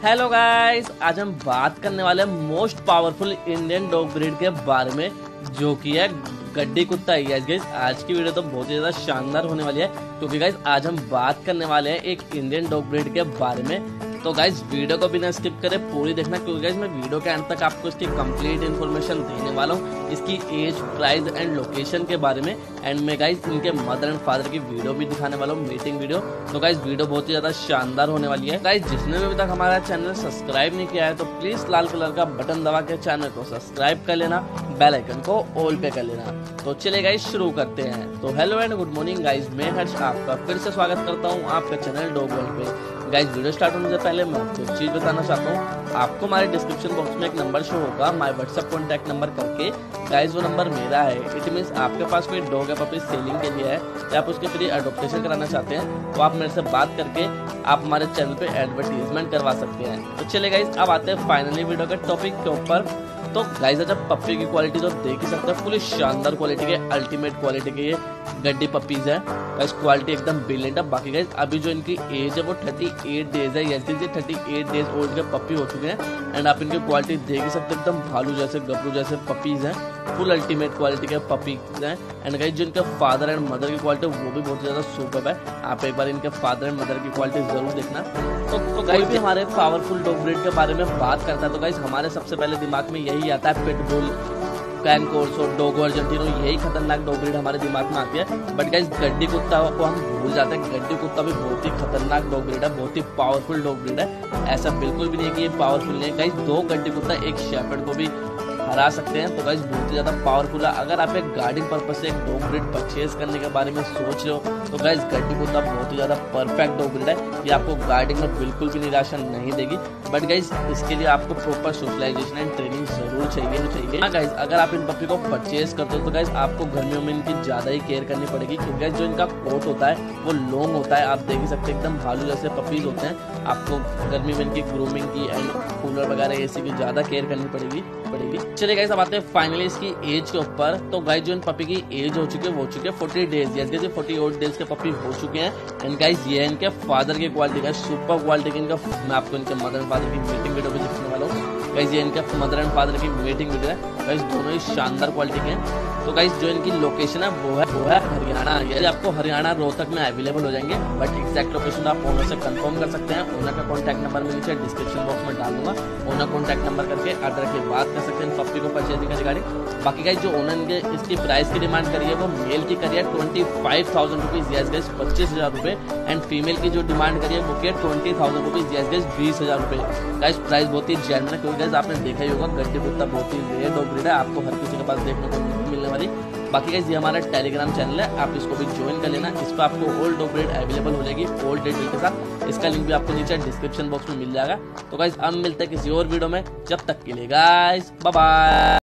Hello guys, आज हम बात करने वाले हैं most powerful Indian dog breed के बारे में, जो कि है गड्डी कुत्ता। यस गाइस, आज की वीडियो तो बहुत ही ज्यादा शानदार होने वाली है, क्योंकि गाइस आज हम बात करने वाले हैं एक इंडियन डॉग ब्रीड के बारे में। तो गाइस वीडियो को बिना स्किप करे पूरी देखना, क्योंकि गाइस मैं वीडियो के एंड तक आपको इसकी कंप्लीट इन्फॉर्मेशन देने वाला हूँ, इसकी एज, प्राइस एंड लोकेशन के बारे में। एंड में गाइस इनके मदर एंड फादर की वीडियो भी दिखाने वाला हूँ, मीटिंग वीडियो। तो गाइस वीडियो बहुत ही ज्यादा शानदार होने वाली है। गाइस जिसने भी अभी तक हमारा चैनल सब्सक्राइब नहीं किया है तो प्लीज लाल कलर का बटन दबा के चैनल को सब्सक्राइब कर लेना, बेल आइकन को ऑल पे कर लेना। तो चलिए गाइस शुरू करते हैं। तो hello and good morning guys, मैं हर्ष आपका फिर से स्वागत करता हूँ आपका चैनल डॉग वर्ल्ड पे। गाइस वीडियो स्टार्ट होने से पहले मैं आपको एक चीज बताना चाहता हूँ। आपको हमारे डिस्क्रिप्शन बॉक्स में एक नंबर शो होगा, माय व्हाट्सएप कॉन्टैक्ट नंबर करके। गाइस वो नंबर मेरा है। इट मीन्स आपके पास कोई डॉग है पपी सेलिंग के लिए है या आप उसके फ्री अडॉप्टेशन कराना चाहते हैं, तो आप मेरे से बात करके आप हमारे चैनल पे एडवर्टीजमेंट करवा सकते हैं। तो चलिए गाइस अब आते हैं फाइनली वीडियो के टॉपिक के ऊपर। तो गाइस जब पप्पी की क्वालिटी तो देख ही सकते हैं, फुली शानदार क्वालिटी के, अल्टीमेट क्वालिटी के ये गड्डी पपीज है। गाइस क्वालिटी एकदम ब्रिलियंट है। बाकी गाइस अभी जो इनकी एज है वो 38 डेज है। यस 38 डेज ओल्ड के पपी हो चुके हैं। एंड आप इनकी क्वालिटी देख ही सकते हैं, एकदम भालू जैसे, गबरू जैसे पपीज हैं, फुल अल्टीमेट क्वालिटी के पपीज हैं। एंड गाइस जो इनके फादर एंड मदर की क्वालिटी वो भी बहुत ज्यादा सुपर्ब है। आप एक बार इनके फादर एंड मदर की क्वालिटी जरूर देखना। तो गाइस भी हमारे पावरफुल डॉग ब्रीड के बारे में बात करता है तो गाइस हमारे सबसे पहले दिमाग में यही आता है pitbull, Cane Corso, Dogo Argentino, यही खतरनाक डॉग ब्रीड हमारे दिमाग में आती है। बट गाइस गड्डी कुत्ता को हम भूल जाते हैं। गड्डी कुत्ता भी बहुत ही खतरनाक डॉग ब्रीड है, बहुत ही पावरफुल डॉग ब्रीड है। ऐसा बिल्कुल भी नहीं है कि ये पावरफुल नहीं है। गाइस 2 गड्डी कुत्ता एक शेफर्ड को भी हरा सकते हैं। तो गाइस बहुत ही ज्यादा पावरफुल है। अगर आप एक गार्डिंग पर्पज से एक डॉग ब्रीड परचेज करने के बारे में सोच रहे हो तो गाइस गड्डी कुत्ता बहुत ही ज्यादा परफेक्ट डॉग ब्रीड है। ये आपको गार्डिंग में बिल्कुल भी निराशा नहीं देगी। बट गाइस इसके लिए आपको प्रॉपर सोशलाइजेशन एंड ट्रेनिंग जरूर चाहिए। हाँ गाइस अगर आप इन पपी को परचेज करते हो तो गाइस आपको गर्मियों में इनकी ज्यादा ही केयर करनी पड़ेगी, क्योंकि गाइस जो इनका कोट होता है वो लॉन्ग होता है। आप देख ही सकते हैं एकदम भालू जैसे पपीज होते हैं। आपको गर्मी में इनकी ग्रूमिंग की एंड कूलर वगैरह एसी की ज्यादा केयर करनी पड़ेगी। चलिए गाइस अब आते हैं फाइनली इसकी एज के ऊपर। तो गाइस जो इन पपी की एज हो चुकी है 40 डेज। यस गाइस 48 डेज के पपी हो चुके हैं। एंड गाइस ये इनके फादर की क्वालिटी का, सुपर क्वालिटी की इनका। मैं आपको इनके मदर एंड फादर की मीटिंग वीडियो भी दिखाने वाला हूँ। गाइस ये इनके मदर एंड फादर की मीटिंग वीडियो है। गाइस दोनों ही शानदार क्वालिटी के हैं। तो गाइस जो इनकी लोकेशन है वो है हरियाणा। ये आपको हरियाणा रोहतक में अवेलेबल हो जाएंगे। बट एग्जैक्ट लोकेशन आप ओनर से कंफर्म कर सकते हैं। ओनर का कॉन्टैक्ट नंबर मैं नीचे डिस्क्रिप्शन बॉक्स में डाल दूंगा। ओनर कॉन्टैक्ट नंबर करके ऑर्डर की बात कर सकते हैं पप्पी को परचेजिंग के रिगार्डिंग। बाकी गाइस जो ओनर ने इसकी प्राइस की डिमांड करी है वो मेल की करी है 25,000 रुपीज, यस गाइस 25,000 रुपए। एंड फीमेल की जो डिमांड करी है वो की 20,000 रुपीज, यस गाइस 20,000 रुपए। गाइस प्राइस बहुत ही जेन्युइन है, क्योंकि गाइस आपने देखा ही होगा गड्डी कुत्ता बहुत ही रेयर डॉग ब्रीड है, आपको हर किसी के पास देखने को नहीं मिलने वाली। बाकी गाइस ये हमारा टेलीग्राम चैनल है, आप इसको भी ज्वाइन कर लेना। इस पर आपको ओल्ड डॉग ब्रीड अवेलेबल हो जाएगी, ओल्ड डिटेल के साथ। इसका लिंक भी आपको नीचे डिस्क्रिप्शन बॉक्स में मिल जाएगा। तो गाइस अब मिलते हैं किसी और वीडियो में, जब तक के लिए गाइस बाय बाय।